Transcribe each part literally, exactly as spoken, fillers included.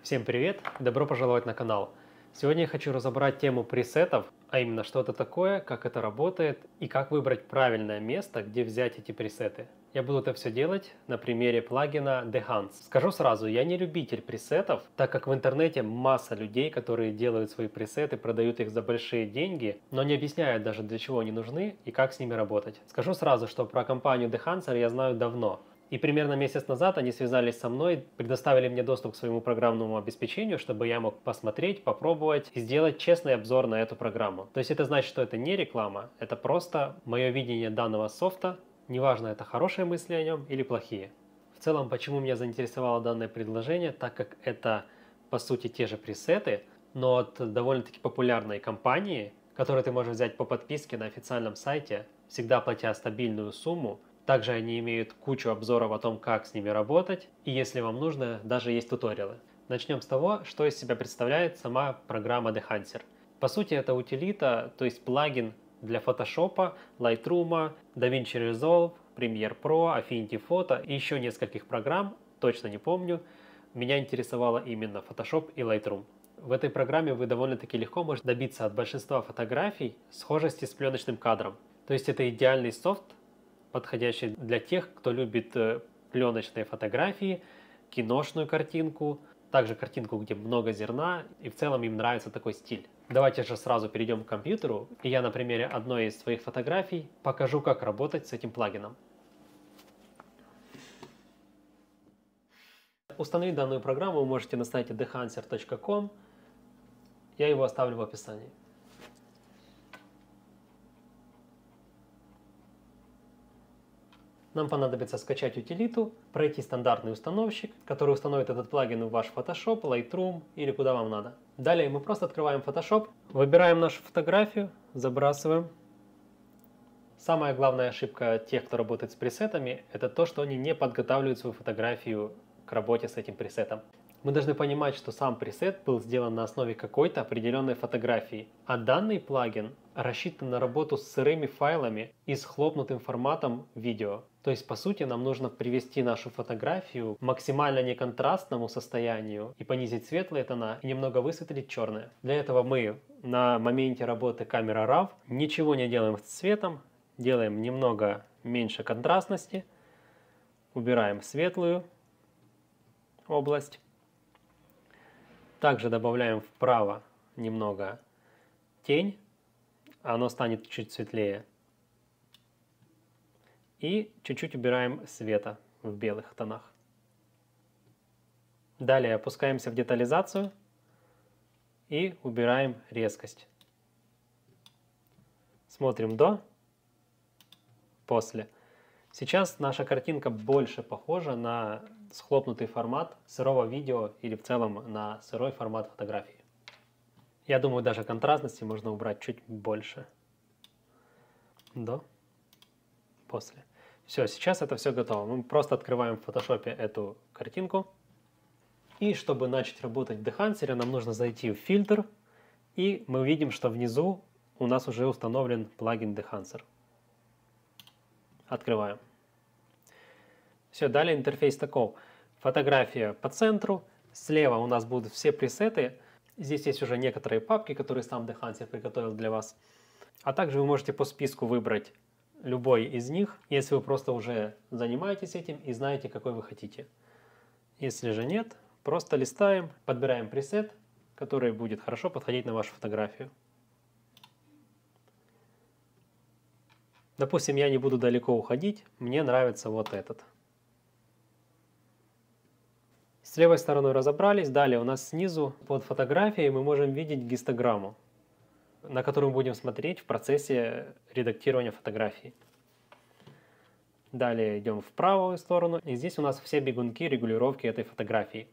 Всем привет! Добро пожаловать на канал! Сегодня я хочу разобрать тему пресетов, а именно что это такое, как это работает и как выбрать правильное место, где взять эти пресеты. Я буду это все делать на примере плагина Behance. Скажу сразу, я не любитель пресетов, так как в интернете масса людей, которые делают свои пресеты, продают их за большие деньги, но не объясняют даже, для чего они нужны и как с ними работать. Скажу сразу, что про компанию Behance я знаю давно. И примерно месяц назад они связались со мной, предоставили мне доступ к своему программному обеспечению, чтобы я мог посмотреть, попробовать и сделать честный обзор на эту программу. То есть это значит, что это не реклама, это просто мое видение данного софта, неважно, это хорошие мысли о нем или плохие. В целом, почему меня заинтересовало данное предложение, так как это по сути те же пресеты, но от довольно-таки популярной компании, которые ты можешь взять по подписке на официальном сайте, всегда платя стабильную сумму. Также они имеют кучу обзоров о том, как с ними работать, и если вам нужно, даже есть туториалы. Начнем с того, что из себя представляет сама программа Behance. По сути, это утилита, то есть плагин для Photoshop, Lightroom, DaVinci Resolve, Premiere Pro, Affinity Photo и еще нескольких программ, точно не помню. Меня интересовало именно Photoshop и Lightroom. В этой программе вы довольно-таки легко можете добиться от большинства фотографий схожести с пленочным кадром. То есть это идеальный софт, подходящий для тех, кто любит пленочные фотографии, киношную картинку, также картинку, где много зерна, и в целом им нравится такой стиль. Давайте же сразу перейдем к компьютеру, и я на примере одной из своих фотографий покажу, как работать с этим плагином. Установить данную программу вы можете на сайте dehancer точка ком, я его оставлю в описании. Нам понадобится скачать утилиту, пройти стандартный установщик, который установит этот плагин в ваш Photoshop, Lightroom или куда вам надо. Далее мы просто открываем Photoshop, выбираем нашу фотографию, забрасываем. Самая главная ошибка тех, кто работает с пресетами, это то, что они не подготавливают свою фотографию к работе с этим пресетом. Мы должны понимать, что сам пресет был сделан на основе какой-то определенной фотографии, а данный плагин рассчитан на работу с сырыми файлами и с хлопнутым форматом видео. То есть, по сути, нам нужно привести нашу фотографию к максимально неконтрастному состоянию и понизить светлые тона и немного высветлить черные. Для этого мы на моменте работы камера RAW ничего не делаем с цветом, делаем немного меньше контрастности, убираем светлую область. Также добавляем вправо немного тень, оно станет чуть светлее. И чуть-чуть убираем света в белых тонах. Далее опускаемся в детализацию и убираем резкость. Смотрим до, после. Сейчас наша картинка больше похожа на схлопнутый формат сырого видео или в целом на сырой формат фотографии. Я думаю, даже контрастности можно убрать чуть больше. До, после. Все, сейчас это все готово. Мы просто открываем в фотошопе эту картинку. И чтобы начать работать в Behance, нам нужно зайти в фильтр. И мы видим, что внизу у нас уже установлен плагин Behance. Открываем. Все, далее интерфейс таков. Фотография по центру. Слева у нас будут все пресеты. Здесь есть уже некоторые папки, которые сам Behance приготовил для вас. А также вы можете по списку выбрать любой из них, если вы просто уже занимаетесь этим и знаете, какой вы хотите. Если же нет, просто листаем, подбираем пресет, который будет хорошо подходить на вашу фотографию. Допустим, я не буду далеко уходить, мне нравится вот этот. С левой стороной разобрались, далее у нас снизу под фотографией мы можем видеть гистограмму, на которую мы будем смотреть в процессе редактирования фотографии. Далее идем в правую сторону, и здесь у нас все бегунки регулировки этой фотографии.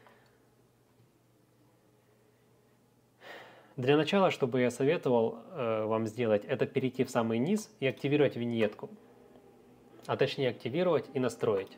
Для начала, что бы я советовал э, вам сделать, это перейти в самый низ и активировать виньетку. А точнее активировать и настроить.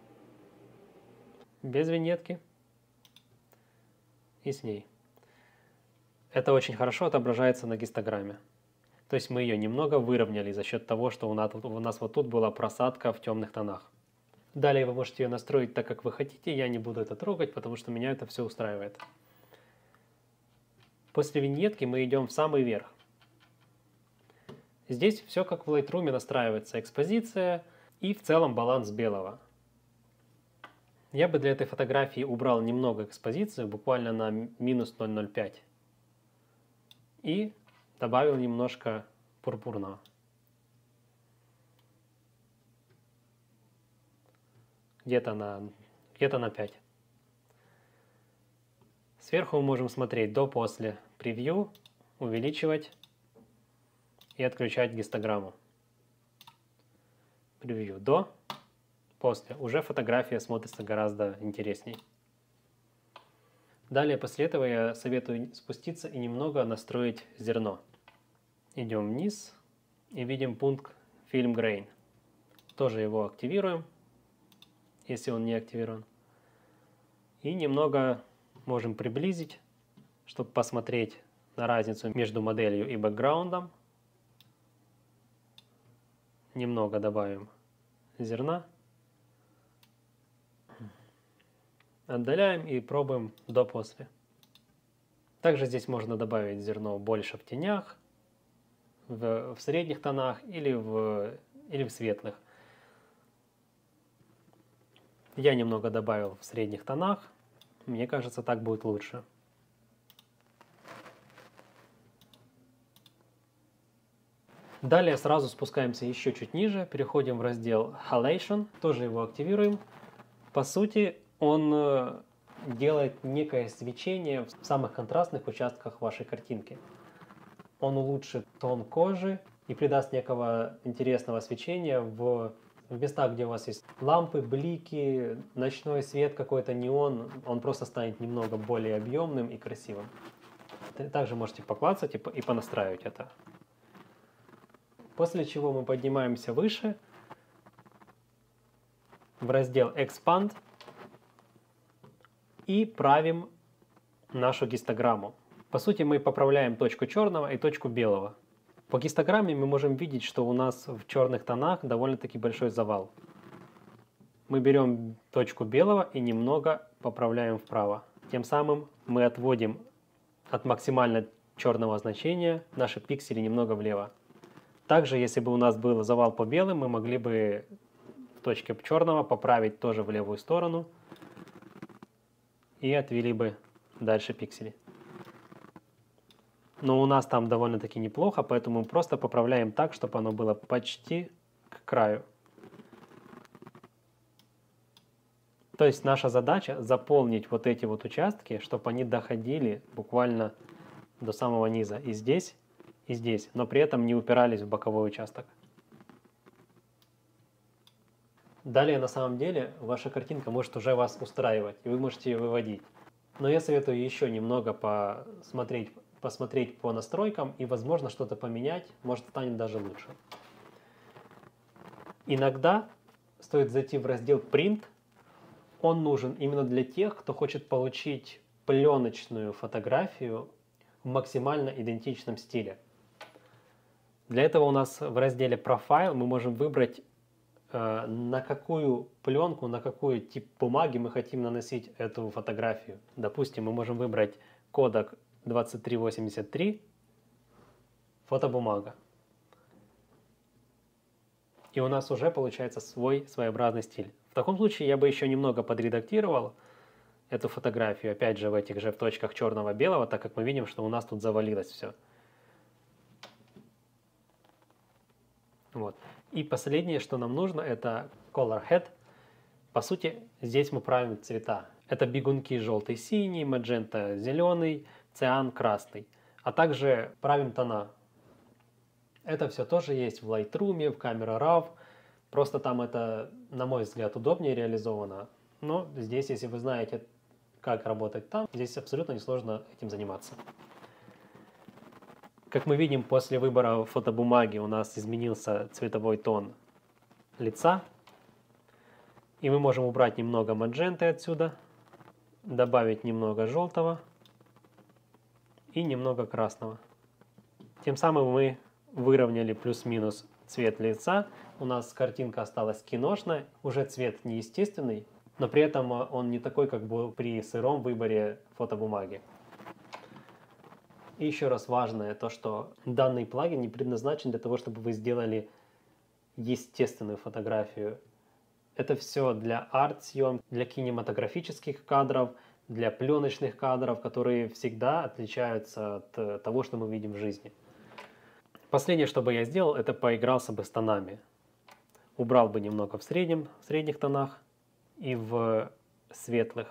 Без виньетки и с ней. Это очень хорошо отображается на гистограмме. То есть мы ее немного выровняли за счет того, что у нас, у нас вот тут была просадка в темных тонах. Далее вы можете ее настроить так, как вы хотите. Я не буду это трогать, потому что меня это все устраивает. После виньетки мы идем в самый верх. Здесь все как в Lightroom настраивается. Экспозиция и в целом баланс белого. Я бы для этой фотографии убрал немного экспозицию, буквально на минус ноль ноль пять. И добавил немножко пурпурного. Где-то на, где-то на пять. Сверху мы можем смотреть до-после превью, увеличивать и отключать гистограмму. Превью до, после. Уже фотография смотрится гораздо интересней. Далее после этого я советую спуститься и немного настроить зерно. Идем вниз и видим пункт Film Grain. Тоже его активируем, если он не активирован. И немного можем приблизить, чтобы посмотреть на разницу между моделью и бэкграундом. Немного добавим зерна. Отдаляем и пробуем до-после. Также здесь можно добавить зерно больше в тенях, в, в средних тонах или в, или в светлых. Я немного добавил в средних тонах. Мне кажется, так будет лучше. Далее сразу спускаемся еще чуть ниже, переходим в раздел Halation, тоже его активируем. По сути, он делает некое свечение в самых контрастных участках вашей картинки. Он улучшит тон кожи и придаст некого интересного свечения в, в местах, где у вас есть лампы, блики, ночной свет, какой-то неон. Он просто станет немного более объемным и красивым. Также можете поклацать и, и понастраивать это. После чего мы поднимаемся выше в раздел Expand и правим нашу гистограмму. По сути, мы поправляем точку черного и точку белого. По гистограмме мы можем видеть, что у нас в черных тонах довольно-таки большой завал. Мы берем точку белого и немного поправляем вправо. Тем самым мы отводим от максимально черного значения наши пиксели немного влево. Также, если бы у нас был завал по белым, мы могли бы в точке черного поправить тоже в левую сторону и отвели бы дальше пиксели. Но у нас там довольно-таки неплохо, поэтому мы просто поправляем так, чтобы оно было почти к краю. То есть наша задача заполнить вот эти вот участки, чтобы они доходили буквально до самого низа. И здесь, и здесь, но при этом не упирались в боковой участок. Далее, на самом деле, ваша картинка может уже вас устраивать, и вы можете ее выводить. Но я советую еще немного посмотреть, посмотреть по настройкам, и, возможно, что-то поменять, может, станет даже лучше. Иногда стоит зайти в раздел Print. Он нужен именно для тех, кто хочет получить пленочную фотографию в максимально идентичном стиле. Для этого у нас в разделе Profile мы можем выбрать, э, на какую пленку, на какой тип бумаги мы хотим наносить эту фотографию. Допустим, мы можем выбрать кодек двадцать три восемьдесят три, фотобумага. И у нас уже получается свой своеобразный стиль. В таком случае я бы еще немного подредактировал эту фотографию, опять же в этих же в точках черного-белого, так как мы видим, что у нас тут завалилось все. Вот. И последнее, что нам нужно, это Color Head. По сути, здесь мы правим цвета. Это бегунки желтый-синий, маджента-зеленый, циан-красный. А также правим тона. Это все тоже есть в Lightroom, в Camera Raw. Просто там это, на мой взгляд, удобнее реализовано. Но здесь, если вы знаете, как работать там, здесь абсолютно несложно этим заниматься. Как мы видим, после выбора фотобумаги у нас изменился цветовой тон лица. И мы можем убрать немного мадженты отсюда, добавить немного желтого и немного красного. Тем самым мы выровняли плюс-минус цвет лица. У нас картинка осталась киношная, уже цвет неестественный, но при этом он не такой, как был при сыром выборе фотобумаги. И еще раз важное то, что данный плагин не предназначен для того, чтобы вы сделали естественную фотографию. Это все для арт-съемок, для кинематографических кадров, для пленочных кадров, которые всегда отличаются от того, что мы видим в жизни. Последнее, что бы я сделал, это поигрался бы с тонами. Убрал бы немного в среднем, в средних тонах и в светлых.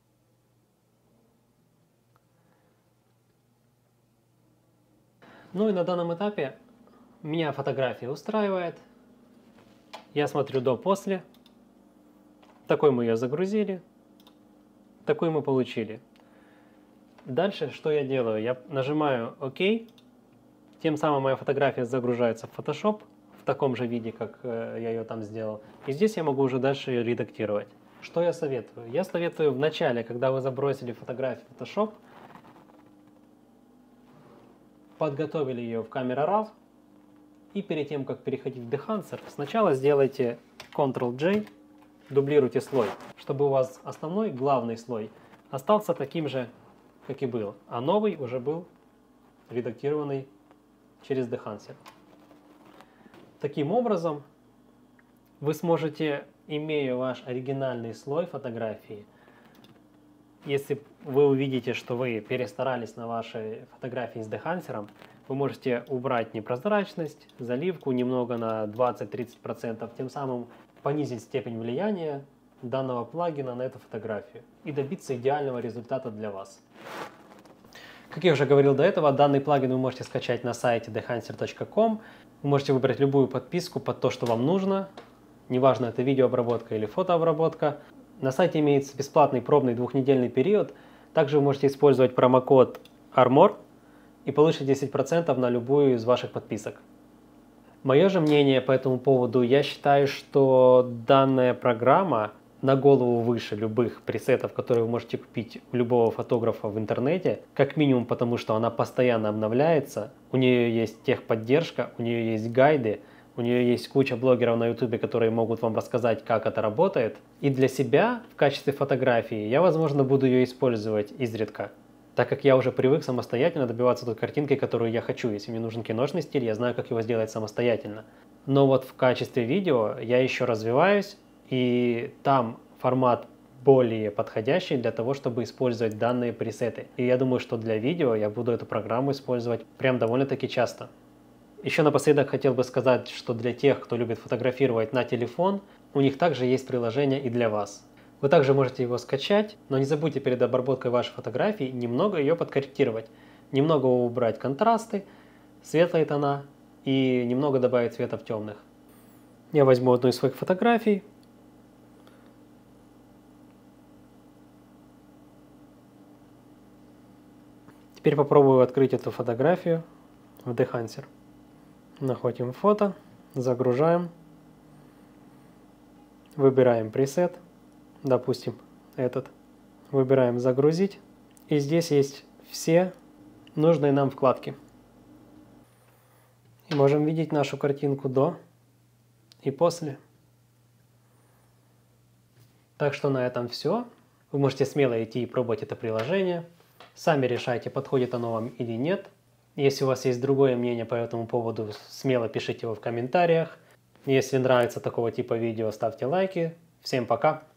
Ну и на данном этапе меня фотография устраивает. Я смотрю до-после. Такой мы ее загрузили. Такой мы получили. Дальше что я делаю? Я нажимаю ОК. Тем самым моя фотография загружается в Photoshop в таком же виде, как я ее там сделал. И здесь я могу уже дальше ее редактировать. Что я советую? Я советую в начале, когда вы забросили фотографию в Photoshop, подготовили ее в Camera Raw, и перед тем, как переходить в Dehancer, сначала сделайте контрол джей, дублируйте слой, чтобы у вас основной, главный слой остался таким же, как и был, а новый уже был редактированный через Dehancer. Таким образом, вы сможете, имея ваш оригинальный слой фотографии, если вы увидите, что вы перестарались на вашей фотографии с Dehancer, вы можете убрать непрозрачность, заливку немного на двадцать-тридцать процентов, тем самым понизить степень влияния данного плагина на эту фотографию и добиться идеального результата для вас. Как я уже говорил до этого, данный плагин вы можете скачать на сайте dehancer точка ком. Вы можете выбрать любую подписку под то, что вам нужно. Неважно, это видеообработка или фотообработка. На сайте имеется бесплатный пробный двухнедельный период. Также вы можете использовать промокод армор и получить десять процентов на любую из ваших подписок. Мое же мнение по этому поводу, я считаю, что данная программа на голову выше любых пресетов, которые вы можете купить у любого фотографа в интернете, как минимум потому, что она постоянно обновляется, у нее есть техподдержка, у нее есть гайды, у нее есть куча блогеров на ютубе, которые могут вам рассказать, как это работает. И для себя в качестве фотографии я, возможно, буду ее использовать изредка, так как я уже привык самостоятельно добиваться той картинки, которую я хочу. Если мне нужен киношный стиль, я знаю, как его сделать самостоятельно. Но вот в качестве видео я еще развиваюсь, и там формат более подходящий для того, чтобы использовать данные пресеты. И я думаю, что для видео я буду эту программу использовать прям довольно-таки часто. Еще напоследок хотел бы сказать, что для тех, кто любит фотографировать на телефон, у них также есть приложение и для вас. Вы также можете его скачать, но не забудьте перед обработкой вашей фотографии немного ее подкорректировать. Немного убрать контрасты, светлые тона и немного добавить цвета в темных. Я возьму одну из своих фотографий. Теперь попробую открыть эту фотографию в Dehancer. Находим фото, загружаем, выбираем пресет, допустим этот, выбираем загрузить, и здесь есть все нужные нам вкладки. И можем видеть нашу картинку до и после. Так что на этом все. Вы можете смело идти и пробовать это приложение. Сами решайте, подходит оно вам или нет. Если у вас есть другое мнение по этому поводу, смело пишите его в комментариях. Если нравится такого типа видео, ставьте лайки. Всем пока!